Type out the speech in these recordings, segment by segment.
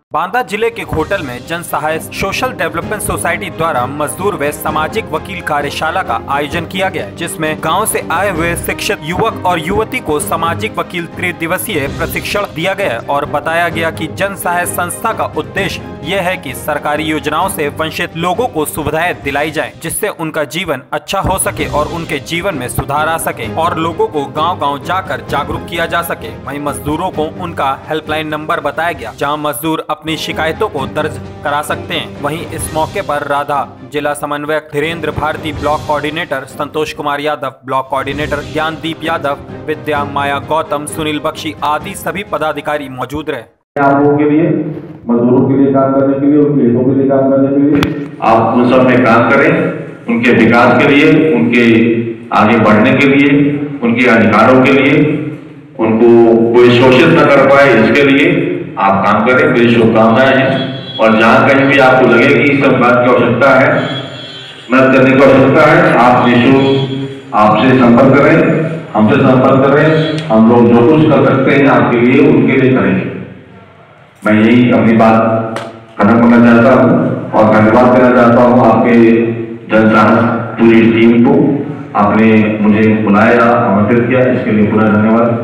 बांदा जिले के खोटल में जन सहाय सोशल डेवलपमेंट सोसाइटी द्वारा मजदूर व सामाजिक वकील कार्यशाला का आयोजन किया गया, जिसमें गांव से आए हुए शिक्षित युवक और युवती को सामाजिक वकील त्रिदिवसीय प्रशिक्षण दिया गया और बताया गया कि जन सहाय संस्था का उद्देश्य यह है कि सरकारी योजनाओं से वंचित लोगों को सुविधाएं दिलाई जाए, जिससे उनका जीवन अच्छा हो सके और उनके जीवन में सुधार आ सके और लोगों को गाँव-गाँव जाकर जागरूक किया जा सके। वहीं मजदूरों को उनका हेल्पलाइन नंबर बताया गया, जहाँ मजदूर अपनी शिकायतों को दर्ज करा सकते हैं। वहीं इस मौके पर राधा जिला समन्वयक, Dhirendra Bharti block coordinator, Santosh Kumar Yadav block coordinator, Gyandeep Yadav, Vidya Maya Gautam, Sunil Bakshi आदि सभी पदाधिकारी मौजूद रहे। आप लोगों के लिए, मजदूरों के लिए काम करने के लिए, उनके हितों के लिए काम करने के लिए आप उन सब में काम करें, उनके विकास के लिए, उनके आगे बढ़ने के लिए, उनके अधिकारों के लिए, उनको कोई शोषित न कर पाए इसके लिए आप काम करें। मेरी शुभकामनाएं हैं। और जहां कहीं भी आपको लगे कि इस सब बात की आवश्यकता है, मदद करने की आवश्यकता है, आप निःशुल्क आपसे संपर्क करें, हमसे संपर्क करें। हम लोग जो कुछ कर सकते हैं आपके लिए, उनके लिए करेंगे। मैं यही अपनी बात खत्म करना चाहता हूँ और धन्यवाद देना चाहता हूँ आपके जनसाधारण पूरी टीम को। आपने मुझे बुलाया, आमंत्रित किया, इसके लिए पूरा धन्यवाद।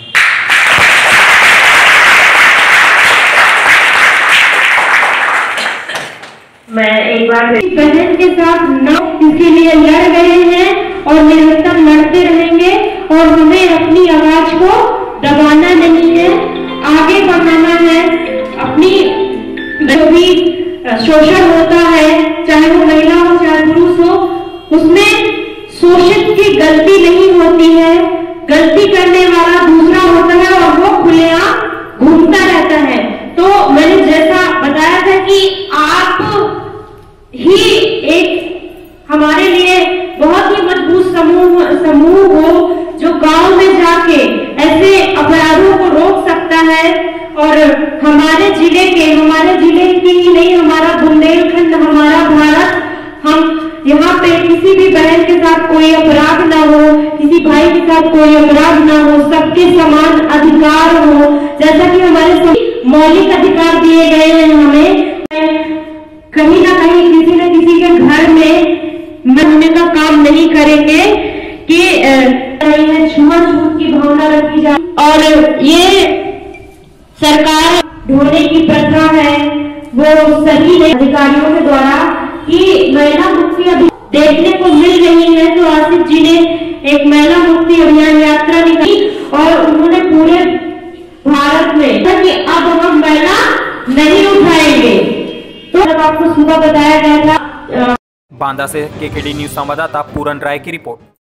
मैं एक बार बहन के साथ न इसके लिए लड़ रहे हैं और निरंतर लड़ते रहेंगे और हमें अपनी आवाज को दबाना नहीं है, आगे बढ़ाना है। अपनी जो भी शोषण होता है, चाहे वो महिला हो चाहे पुरुष हो, उसमें शोषित की गलती नहीं होती है। गलती करने वाला दूसरा होता है और वो खुलेआम घूमता रहता है। तो मैंने जैसा बताया था कि आप ही एक हमारे लिए बहुत ही मजबूत समूह हो जो गांव में जाके ऐसे अपराधों को रोक सकता है। और हमारे जिले की ही नहीं, हमारा बुंदेलखंड, हमारा भारत, हम यहाँ पे किसी भी बहन के साथ कोई अपराध ना हो, किसी भाई के साथ कोई अपराध ना हो, सबके समान अधिकार हो। जैसा कि हमारे मौलिक अधिकार दिए गए हैं, हमें कहीं ना कहीं किसी न किसी के घर में मरने का काम नहीं करेंगे कि छुआछूत की भावना रखी जाए। और ये सरकार ढोने की प्रथा है, वो सभी अधिकारियों के द्वारा कि महिला मुक्ति अभी देखने को मिल रही है। तो आसिफ जी ने एक महिला मुक्ति अभियान यात्रा निकाली और उन्होंने पूरे भारत में कि अब हम महिला नहीं उठाएंगे। तो जब आपको सुबह बताया गया था। बांदा से केकेडी न्यूज संवाददाता पूरन राय की रिपोर्ट।